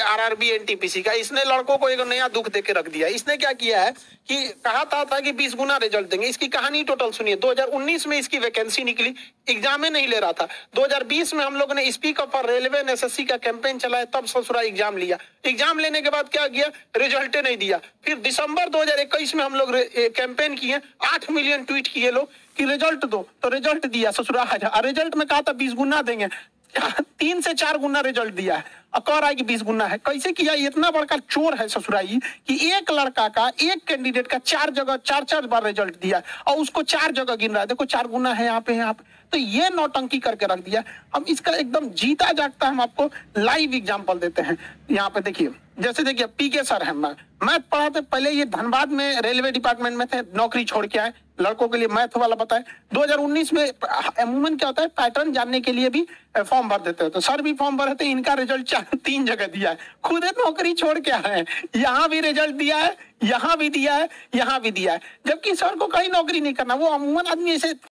RRB NTPC का, इसने लड़कों को एक नया दुख देके रख दिया। इसने क्या किया है कि कहा था कि 20 गुना रिजल्ट देंगे। इसकी कहानी टोटल सुनिए। 2019 में इसकी वैकेंसी निकली, एग्जाम में नहीं ले रहा था। 2020 में हम लोग ने speak up for railway and SSC का कैंपेन चलाया, तब ससुरा एग्जाम लिया। एग्जाम लेने के बाद क्या किया, रिजल्ट नहीं दिया। फिर दिसंबर 2021 में हम लोग कैंपेन किए, 8 मिलियन ट्वीट किए लोग कि रिजल्ट दो, तो रिजल्ट दिया ससुरा। रिजल्ट में कहा था 20 गुना देंगे, 3 से 4 गुना रिजल्ट दिया है और कह रहा है कि 20 गुना है। कैसे किया, इतना बड़का चोर है ससुराई कि एक लड़का का, एक कैंडिडेट का 4 जगह 4 बार रिजल्ट दिया और उसको 4 जगह गिन रहा है। देखो 4 गुना है यहाँ पे। तो ये नौटंकी करके रख दिया। हम इसका एकदम जीता जागता हम आपको लाइव एग्जाम्पल देते हैं। यहाँ पे देखिए, जैसे देखिए पीके सर है, मैथ पढ़ाते, पहले ये धनबाद में रेलवे डिपार्टमेंट में थे, नौकरी छोड़ के आए, लड़कों के लिए मैथ वाला बताए। 2019 में अमूमन क्या होता है, पैटर्न जानने के लिए भी फॉर्म भर देते हैं, तो सर भी फॉर्म भरे थे। इनका रिजल्ट 3 जगह दिया है, खुद नौकरी छोड़ के आए हैं। यहाँ भी रिजल्ट दिया है, यहाँ भी दिया है, यहाँ भी दिया है, जबकि सर को कहीं नौकरी नहीं करना। वो अमूमन आदमी ऐसे